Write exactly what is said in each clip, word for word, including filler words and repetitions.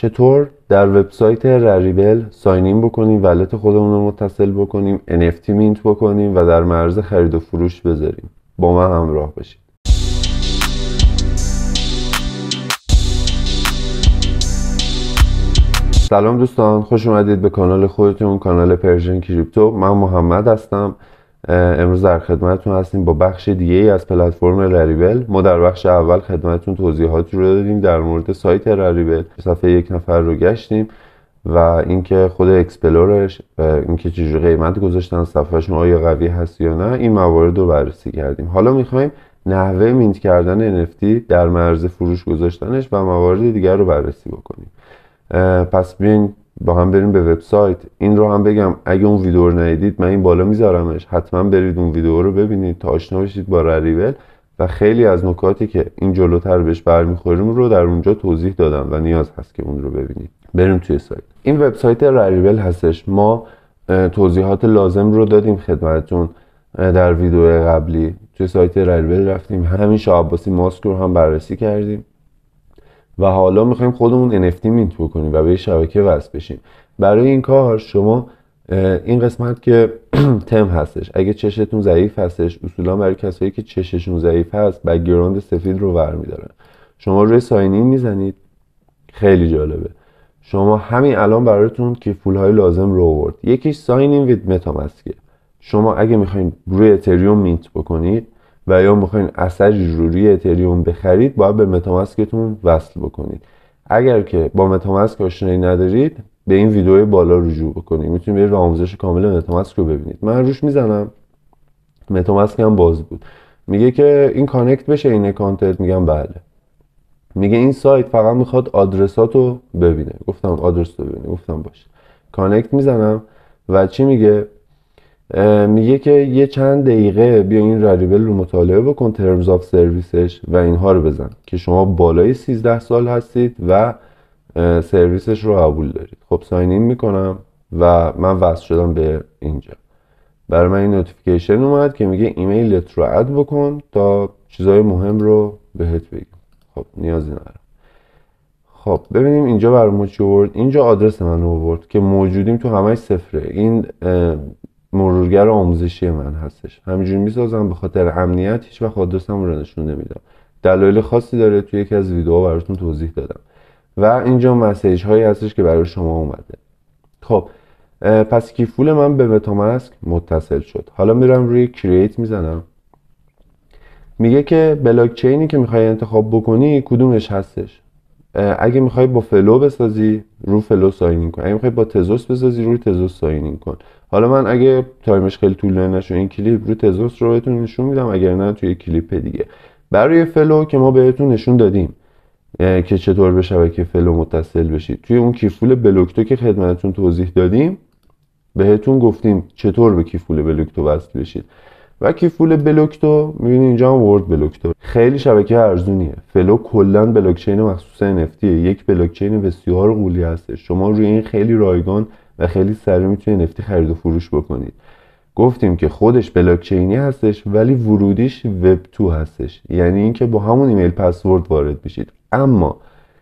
چطور در وبسایت راریبل ساین این بکنیم، ولت خودمون رو متصل بکنیم، ان اف تی مینت بکنیم و در معرض خرید و فروش بذاریم. با من همراه باشید. سلام دوستان، خوش اومدید به کانال خودتون، کانال پرژن کریپتو. من محمد هستم. امروز در خدمتتون هستیم با بخش دیگه ای از پلتفرم راریبل. ما در بخش اول خدمتتون توضیحاتی رو دادیم در مورد سایت راریبل، صفحه یک نفر رو گشتیم و اینکه خود اکسپلورش، اینکه چجوری قیمت گذاشتن، صفحهشون آیا قوی هست یا نه، این موارد رو بررسی کردیم. حالا میخوایم نحوه مینت کردن ان اف تی، در معرض فروش گذاشتنش و موارد دیگر رو بررسی بکنیم. پس بیاین با هم بریم به وبسایت. این رو هم بگم اگه اون ویدیو رو ندیدید من این بالا میذارمش، حتما برید اون ویدیو رو ببینید تا آشنا بشید با راریبل و خیلی از نکاتی که این جلوتر بهش برمیخوریم رو در اونجا توضیح دادم و نیاز هست که اون رو ببینید. بریم توی سایت. این وبسایت راریبل هستش. ما توضیحات لازم رو دادیم خدمتتون در ویدیو قبلی. توی سایت راریبل رفتیم، همین شاه عباسی ماسک رو هم بررسی کردیم و حالا میخوایم خودمون ان اف تی مینت بکنیم و به شبکه وصل بشیم. برای این کار شما این قسمت که تم هستش، اگه چشتون ضعیف هستش، اصولا برای کسایی که چششون ضعیف هست بک‌گراند سفید رو برمی‌دارن. شما روی ساین این میزنید. خیلی جالبه. شما همین الان براتون کیفول‌های لازم رو آورد. یکیش ساین این وید متاماسک. شما اگه میخواین روی اتریوم مینت بکنید و یا میخواین اثری رو روی اتریوم بخرید، باید به متاماسکتون وصل بکنید. اگر که با متاماسک آشنایی ندارید، به این ویدیو بالا رجوع بکنید. میتونید برید و آموزش کامل متاماسک رو ببینید. من روش میزنم، متاماسک هم باز بود. میگه که این کانکت بشه این اکانتت، میگم بله. میگه این سایت فقط میخواد آدرساتو ببینه. گفتم آدرس رو ببینه، گفتم باشه. کانکت میزنم و چی میگه؟ میگه که یه چند دقیقه بیا این راریبل رو مطالعه بکن، ترمز آف سرویسش و اینها رو بزن که شما بالای سیزده سال هستید و سرویسش رو قبول دارید. خب ساین این میکنم و من وصل شدم به اینجا. برای من این نوتیفیکیشن اومد که میگه ایمیلت رو اد بکن تا چیزای مهم رو بهت بگم. خب نیازی ندارم. خب ببینیم اینجا برام چی آورد. اینجا آدرس من رو آورد که موجودیم تو همش صفره. این مرورگر آموزشی من هستش. همینجوری میسازم به خاطر امنیت، هیچ وقت آدرسم رو نشون نمیدم. دلایل خاصی داره، توی یکی از ویدیوها براتون توضیح دادم. و اینجا مسیج هایی هستش که برای شما اومده. خب پس کیفول من به متاماسک متصل شد. حالا میرم روی کرییت میزنم. میگه که بلاک چینی که میخوای انتخاب بکنی کدومش هستش. اگه میخوای با فلو بسازی، رو فلو ساین این کن. اگه میخوای با تزوس بسازی، روی تزوس ساین این کن. حالا من اگه تایمش خیلی طولانی نشه این کلیپ، رو تزوس رو بهتون نشون میدم، اگر نه توی کلیپ دیگه. برای فلو که ما بهتون نشون دادیم که چطور به شبکه فلو متصل بشید. توی اون کیفول بلوکتو که خدمتتون توضیح دادیم بهتون گفتیم چطور به کیفول بلوکتو وصل بشید. و کیفول بلوکتو میبینید اینجا هم ورد بلوکتو خیلی شبکه ارزونیه. فلو کلا بلاکچین مخصوص ان اف تی، یک بلاکچین بسیار قولی هست. شما روی این خیلی رایگان و خیلی سریع میتونید ان اف تی خرید و فروش بکنید. گفتیم که خودش بلاکچینی هستش ولی ورودیش وب تو هستش، یعنی اینکه با همون ایمیل پسورد وارد میشید، اما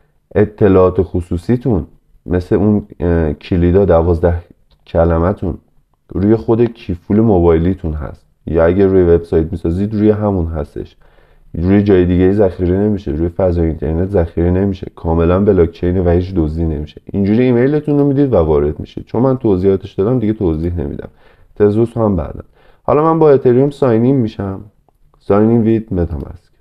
اطلاعات خصوصیتون مثل اون کلیدا دوازده کلمتون روی خود کیفول موبایلیتون هست، یا اگه روی وبسایت میسازید روی همون هستش. روی جای دیگه ذخیره نمیشه، روی فضای اینترنت ذخیره نمیشه، کاملا بلاکچین و هیچ دزدی نمیشه. اینجوری ایمیلتون رو میدید و وارد میشید. چون من توضیحاتش دادم دیگه توضیح نمیدم. تزوس هم بعدا. حالا من با اتریوم ساین این میشم. ساین این وید متاماسک.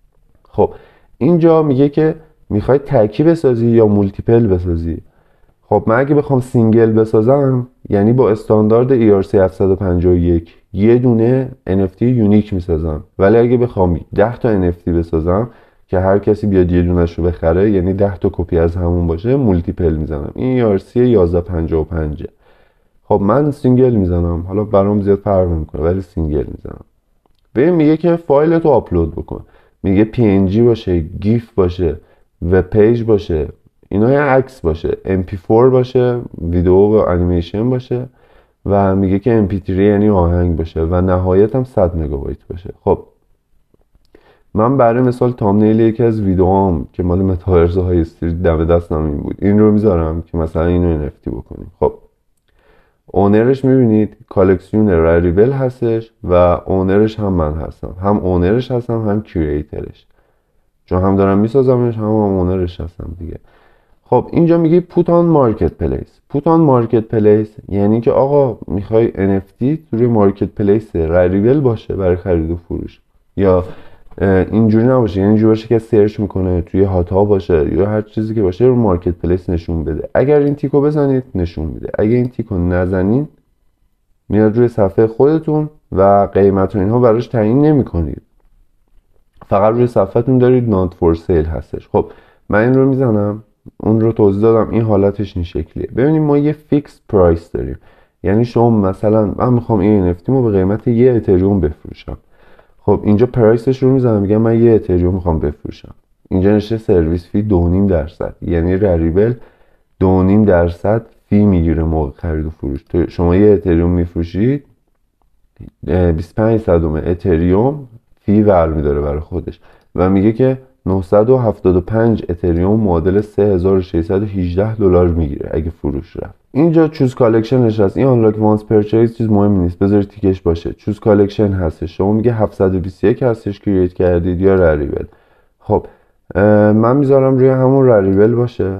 خب اینجا میگه که میخوای تکی بسازی یا مولتیپل بسازی. خب من اگه بخوام سینگل بسازم، یعنی با استاندارد ای آر سی هفتصد و پنجاه و یک یه دونه ان اف تی یونیک میسازم. ولی اگه بخوام ده تا ان اف تی بسازم که هر کسی بیاد یه دونه‌شو بخره، یعنی ده تا کپی از همون باشه، مولتیپل میزنم. این ای آر سی یازده پنجاه و پنج. خب من سینگل میزنم. حالا برام زیاد فرق نمیکنه ولی سینگل میزنم. ببین میگه که فایلتو آپلود بکن. میگه پی ان جی باشه، گیف باشه، وب پیج باشه، اینا یه عکس باشه، ام پی فور باشه، ویدیو و انیمیشن باشه، و میگه که ام پی تری یعنی آهنگ باشه و نهایت هم صد مگابایت باشه. خب من برای مثال تامنیل یکی از ویدیوام که مال متاورس های استریت دم دستم این بود، این رو میذارم که مثلا اینو ان اف تی بکنیم. خب اونرش میبینید کالکسیون راریبل هستش و اونرش هم من هستم، هم اونرش هستم هم کریئترش، چون هم دارم میسازمش هم, هم اونرش هستم دیگه. خب اینجا میگی پوت آن مارکت پلیس. پوت آن مارکت پلیس یعنی که آقا میخوای ان اف تی توی مارکت پلیس راریبل باشه برای خرید و فروش، یا اینجوری نباشه، یعنی اینجوری باشه که سرچ میکنه توی هاتا باشه یا هر چیزی که باشه رو مارکت پلیس نشون بده. اگر این تیکو بزنید نشون میده، اگر این تیکو نزنید میاد روی صفحه خودتون و قیمت و اینها براش تعیین نمیکنید، فقط روی صفحتون دارید نات فور سیل هستش. خب من این رو میزنم، اون رو توضیح دادم، این حالتش این شکلیه. ببینید ما یه فیکس پرایس داریم، یعنی شما مثلا من میخوام این ان اف تی رو به قیمت یه اتریوم بفروشم. خب اینجا پرایسش رو میزنم، میگم من یه اتریوم میخوام بفروشم. اینجا نشه سرویس فی دو و نیم درصد، یعنی راریبل دو و نیم درصد فی میگیره موقع خرید و فروش. تو شما یه اتریوم میفروشید بیست و پنج صدم اتریوم فی برمیداره برای خودش و میگه که نهصد و هفتاد و پنج اتریوم معادل سه هزار و ششصد و هجده دلار میگیره اگه فروش رفت. اینجا چوز کالکشنش هست، این آنلاک وانس پرچیز چیز مهمی نیست، بذارید تیکش باشه. چوز کالکشن هستش، شما میگه هفتصد و بیست و یک هستش کرییت کردید یا راریبل. خب من میذارم روی همون راریبل باشه.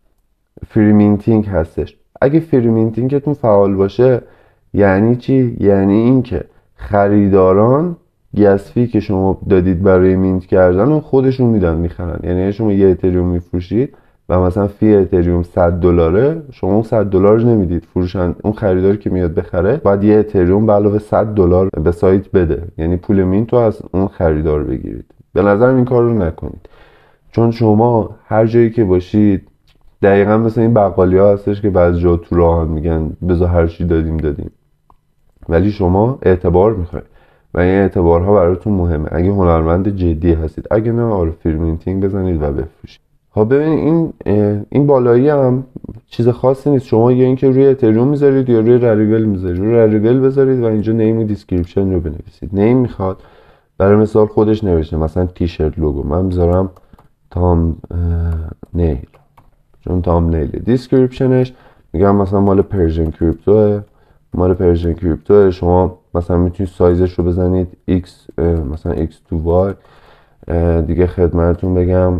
فری مینتینگ هستش، اگه فری مینتینگتون فعال باشه یعنی چی؟ یعنی اینکه خریداران گس فی که شما دادید برای مینت کردن و خودشون میدن میخرن. یعنی شما یه اتریوم میفروشید و مثلا فی اتریوم صد دلاره، شما اون صد دلار نمیدید، فروشن اون خریداری که میاد بخره بعد یه اتریوم به علاوه صد دلار به سایت بده، یعنی پول مینت رو از اون خریدار بگیرید. به نظر این کار رو نکنید، چون شما هر جایی که باشید دقیقا مثل این بقالی ها هستش که بعضی جا تو راهن میگن بذار هر چی دادیم دادیم، ولی شما اعتبار میخواید و این اعتبارها براتون مهمه اگه هنرمند جدی هستید. اگه نه آره فری مینتینگ بزنید و بفروشید. خب ببینید این این بالایی هم چیز خاصی نیست، شما یا اینکه روی اتریوم میذارید یا روی راریبل میذارید. روی راریبل بذارید و اینجا نیم و دیسکریپشن رو بنویسید. نیم میخواد برای مثال خودش نوشته مثلا تیشرت لوگو، من میذارم تام نیل چون تام نیل. دیسکریپشنش میگم مثلا مال پرژن کریپتوه، مال پرژن کریپتوه. شما مثلا میتونید سایزش رو بزنید x مثلا ایکس تو وای. دیگه خدمتتون بگم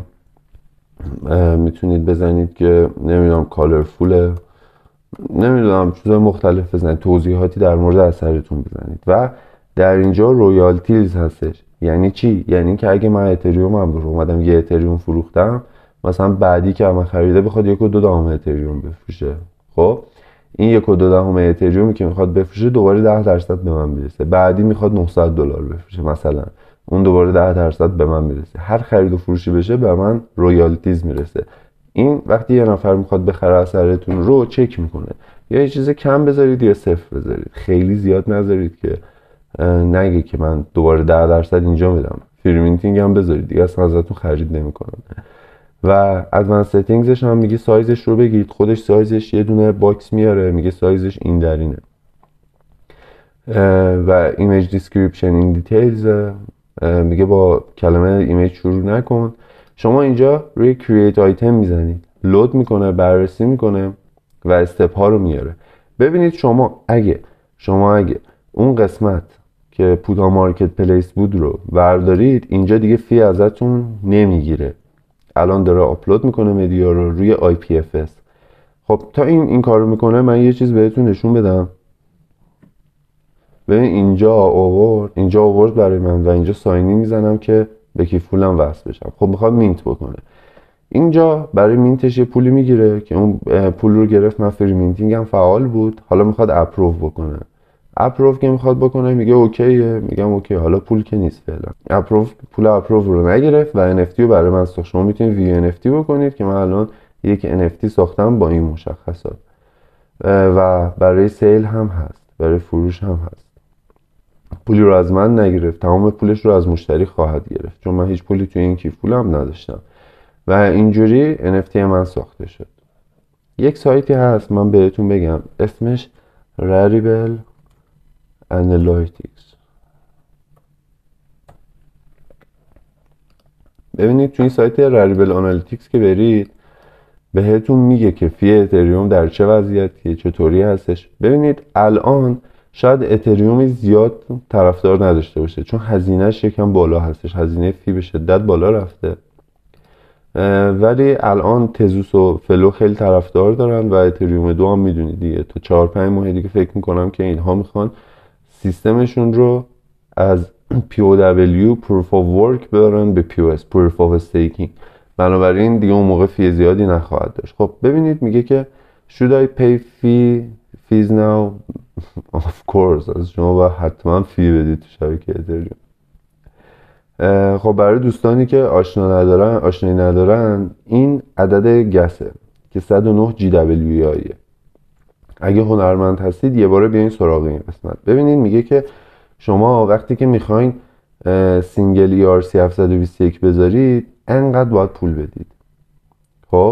میتونید بزنید که نمیدونم کالرفوله، نمیدونم چیزای مختلف بزنید، توضیحاتی در مورد اثرتون بزنید. و در اینجا رویالتیز هستش. یعنی چی؟ یعنی که اگه من اتریوم هم رو اومدم یه اتریوم فروختم، مثلا بعدی که من خریده بخواد یک و دو دهم اتریوم بفروشه، خب این یک و دو دهم اتریومی که میخواد بفروشه دوباره ده درصد به من میرسه. بعدی میخواد نهصد دلار بفروشه مثلا، اون دوباره ده درصد به من میرسه. هر خرید و فروشی بشه به من رویالتیز میرسه. این وقتی یه نفر میخواد بخره اثرتون رو چک میکنه، یا یه چیز کم بذارید یا صفر بذارید، خیلی زیاد نذارید که نگه که من دوباره ده درصد اینجا میدم. فری مینتینگ هم بذارید دیگه اصلا ازتون خرید نمیکنن. و ادوانس ستینگزش هم میگه سایزش رو بگید، خودش سایزش یه دونه باکس میاره میگه سایزش این درینه. و ایمیج دیسکریپشن این دیتیلز میگه با کلمه ایمیج شروع نکن. شما اینجا روی کرییت آیتم میزنید، لود میکنه، بررسی میکنه و استپ ها رو میاره. ببینید شما اگه شما اگه اون قسمت که پوتا مارکت پلیس بود رو بردارید، اینجا دیگه فی ازتون نمیگیره. الان داره آپلود میکنه مدیا رو روی آی پی اف اس. خب تا این این کارو میکنه من یه چیز بهتون نشون بدم. ببین اینجا آورد، اینجا آورد برای من و اینجا ساینی میزنم که به کیفولم وصل بشم. خب میخواد مینت بکنه، اینجا برای مینتش یه پولی میگیره که اون پول رو گرفت. من فری مینتینگ هم فعال بود، حالا میخواد اپروو بکنه. اپروو که میخواد بکنه میگه اوکیه، میگم اوکی، حالا پول که نیست فعلا. اپروو پول اپروو رو نگرفت و ان اف تی رو برای من ساخت. شما میتونید وی ان اف تی بکنید که من الان یک ان اف تی ساختم با این مشخصات و برای سیل هم هست، برای فروش هم هست. پولی رو از من نگرفت، تمام پولش رو از مشتری خواهد گرفت چون من هیچ پولی توی این کیف پولم نداشتم و اینجوری ان اف تی من ساخته شد. یک سایتی هست من بهتون بگم اسمش Rarible Analytics. ببینید توی این سایت راریبل آنالیتیکس که برید بهتون میگه که فی اتریوم در چه وضعیتیه، چطوری هستش. ببینید الان شاید اتریوم زیاد طرفدار نداشته باشه چون هزینهش یکم بالا هستش، هزینه فی به شدت بالا رفته، ولی الان تزوس و فلو خیلی طرفدار دارن و اتریوم دو هم میدونید دیگه تا چهار پنج ماه دیگه فکر میکنم که اینها میخوان سیستمشون رو از پی او دبلیو Proof of Work ببرن به پی او اس Proof of Staking. بنابراین دیگه اون موقع فی زیادی نخواهد داشت. خب ببینید میگه که should I pay fee fees now of course از شما باید حتما فی بدید تو شبکه اتریوم. خب برای دوستانی که آشنا ندارن آشنایی ندارن این عدد گسه که صد و نه جی دبلیو آیه. اگه هنرمند هستید یه باره بیاین سراغ این قسمت. ببینید میگه که شما وقتی که میخواین سینگل ای آر سی هفتصد و بیست و یک بذارید انقدر باید پول بدید. خب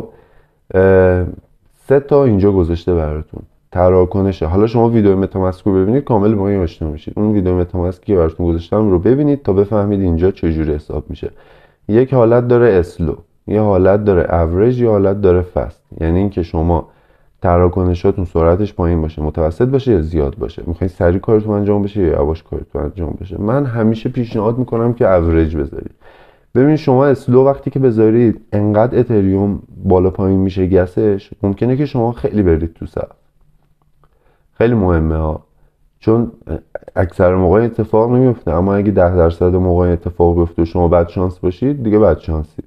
سه تا اینجا گذاشته براتون تراکنشه. حالا شما ویدیو متاماسک رو ببینید کامل با این آشنا میشید. اون ویدیو متاماسک که براتون گذاشتم رو ببینید تا بفهمید اینجا چجوری حساب میشه. یک حالت داره اسلو، یه حالت داره اوریج، یه حالت داره فست. یعنی اینکه شما تراکنشاتون سرعتش پایین باشه، متوسط باشه یا زیاد باشه، میخواین سریع کارتون انجام بشه یا یواش کارتون انجام بشه. من همیشه پیشنهاد میکنم که اوریج بذارید. ببینید شما اسلو وقتی که بذارید انقدر اتریوم بالا پایین میشه گسش، ممکنه که شما خیلی برید تو صف. خیلی مهمه ها، چون اکثر موقع اتفاق نمیفته، اما اگه ده درصد موقع اتفاق بیفته و شما بد شانس باشید دیگه بد شانسی.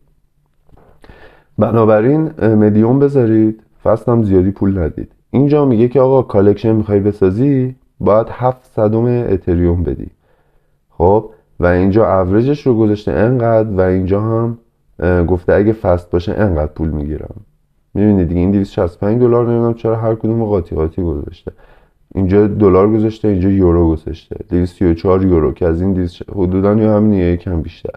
بنابراین مدیوم بذارید، فست هم زیادی پول ندید. اینجا میگه که آقا کالکشن میخوای بسازی باید هفت صدم اتریوم بدی. خب و اینجا اوریجش رو گذاشته انقدر و اینجا هم گفته اگه فست باشه انقدر پول میگیرم. میبینید دیگه این دویست و شصت و پنج دلار، نمیدونم چرا هر کدوم قاطی قاطی گذاشته. اینجا دلار گذاشته، اینجا یورو گذاشته، دویست و سی و چهار یورو که از این دویست حدوداً یا همین یکم بیشتر.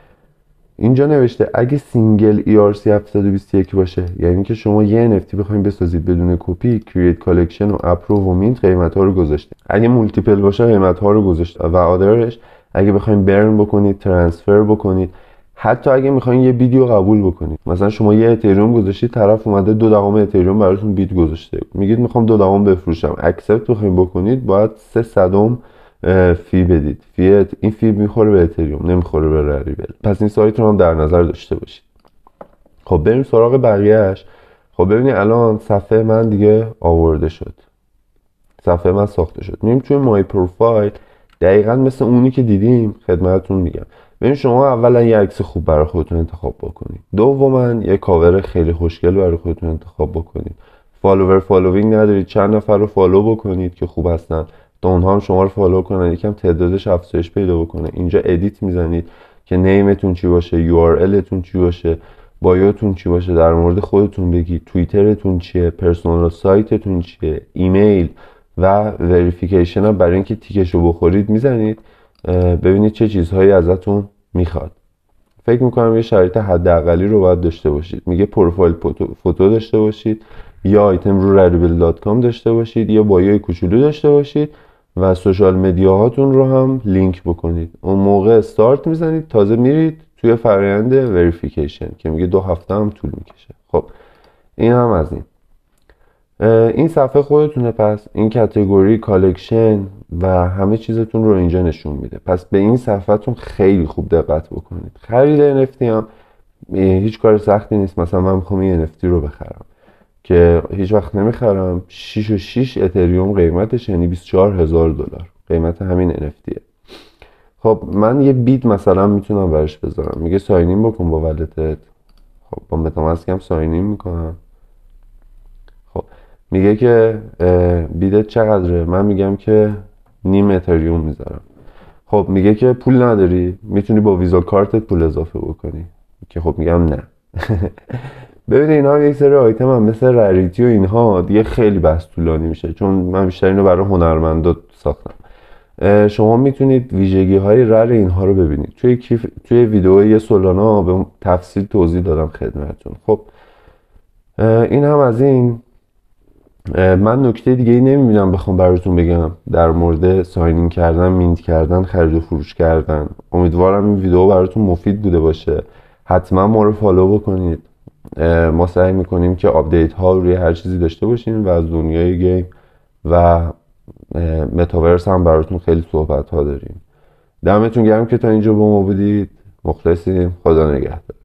اینجا نوشته اگه سینگل ای آر سی هفتصد و بیست و یک باشه، یعنی که شما یه ان اف تی بخواید بسازید بدون کپی، کرییت کالکشن و اپروو و مینت قیمت ها رو گذاشته. اگه مولتیپل باشه قیمت ها رو گذاشته و آدرش اگه بخواید برن بکنید، ترانسفر بکنید، حتی اگه میخواین یه بیدیو قبول بکنید، مثلا شما یه اتریوم گذاشتید، طرف اومده دو دهم اتریوم براتون بیت گذاشته، میگید میخوام دو دهم بفروشم، اکسپت بخواید بکنید باید سه صدم فی بدید. فی این فی میخوره به اتریوم، نمیخوره به راریبل. پس این سایت رو هم در نظر داشته باشید. خب بریم سراغ بقیه‌اش. خب ببینید الان صفحه من دیگه آورده شد، صفحه من ساخته شد. میریم توی مای پروفایل، دقیقاً مثل اونی که دیدیم خدمتتون میگم. ببین شما اولا یه عکس خوب برای خودتون انتخاب بکنید، دوما یه کاور خیلی خوشگل برای خودتون انتخاب بکنید. فالوور فالوینگ ندارید، چند نفر رو فالو بکنید که خوب هستن تا اونها هم شما رو فالو کنن، یکم تعدادش افزایش پیدا بکنه. اینجا ادیت میزنید که نیمتون چی باشه، یو آر التون چی باشه، بایوتون چی باشه، در مورد خودتون بگید، توییترتون چیه، پرسونال سایتتون چیه، ایمیل و وریفیکیشن هم برای اینکه تیکش رو بخورید میزنید، ببینید چه چیزهایی ازتون میخواد. فکر میکنم یه شرایط حداقلی رو باید داشته باشید. میگه پروفایل فوتو داشته باشید، یا آیتم رو راریبل دات کام داشته باشید، یا بایوی کوچولو داشته باشید و سوشال مدیاهاتون رو هم لینک بکنید. اون موقع استارت میزنید، تازه میرید توی فرآیند وریفیکیشن که میگه دو هفته هم طول میکشه. خب این هم از این این صفحه خودتونه. پس این کاتگوری، کالکشن و همه چیزتون رو اینجا نشون میده. پس به این صفحهتون خیلی خوب دقت بکنید. خرید ان اف تی هم هیچ کار سختی نیست. مثلا من میخوام این ان اف تی رو بخرم که هیچ وقت نمیخرم، شش و شش اتریوم قیمتش، یعنی بیست و چهار هزار دلار قیمت همین ان اف تیه. خب من یه بیت مثلا میتونم برش بذارم. میگه ساین این بکن با ولتت. خب با متاماسک هم ساین این میکنم. خب میگه که بیدت چقدره؟ من میگم که نیم اتریوم میذارم. خب میگه که پول نداری، میتونی با ویزا کارتت پول اضافه بکنی، که خب میگم نه. ببینید اینا یک سری آیتم هم مثل راریتی و اینها دیگه خیلی بحث طولانی میشه، چون من بیشتر اینو برای هنرمندا ساختم. شما میتونید ویژگی های رر اینها رو ببینید. توی کیف... توی ویدیو یه سولانا به تفصیل توضیح دادم خدمتتون. خب این هم از این. من نکته دیگه ای نمیبینم بخوام براتون بگم در مورد ساینین کردن، مینت کردن، خرید و فروش کردن. امیدوارم این ویدیو براتون مفید بوده باشه. حتما ما رو فالو بکنید. ما سعی میکنیم که آپدیت ها روی هر چیزی داشته باشیم و از دنیای گیم و متاورس هم براتون خیلی صحبت ها داریم. دمتون گرم که تا اینجا با ما بودید. مخلصیم. خدا نگهدار.